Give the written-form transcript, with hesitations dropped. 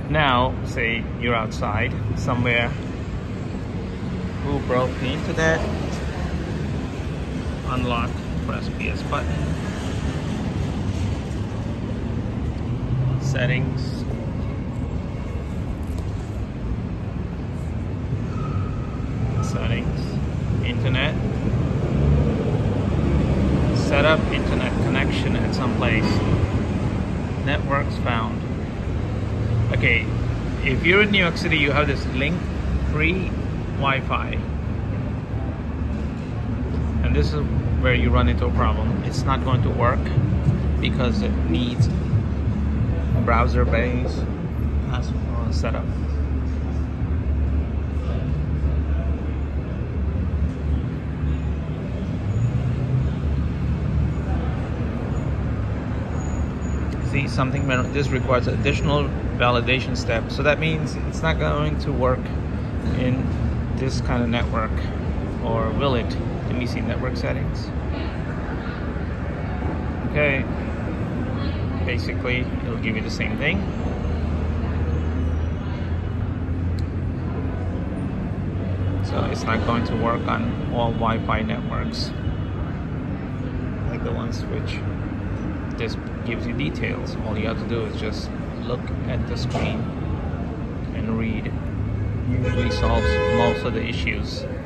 Now, say you're outside somewhere. Who broke the internet? Unlock, press PS button. Settings. Settings. Internet. Set up internet connection at some place. Networks found. Okay, if you're in New York City, you have this Link free Wi-Fi, and this is where you run into a problem. It's not going to work because it needs browser-based setup. See, something, this requires additional validation step. So that means it's not going to work in this kind of network, or will it? Let me see network settings. Okay, basically it'll give you the same thing. So it's not going to work on all Wi-Fi networks like the ones which this gives you details. All you have to do is just look at the screen and read. Usually solves most of the issues.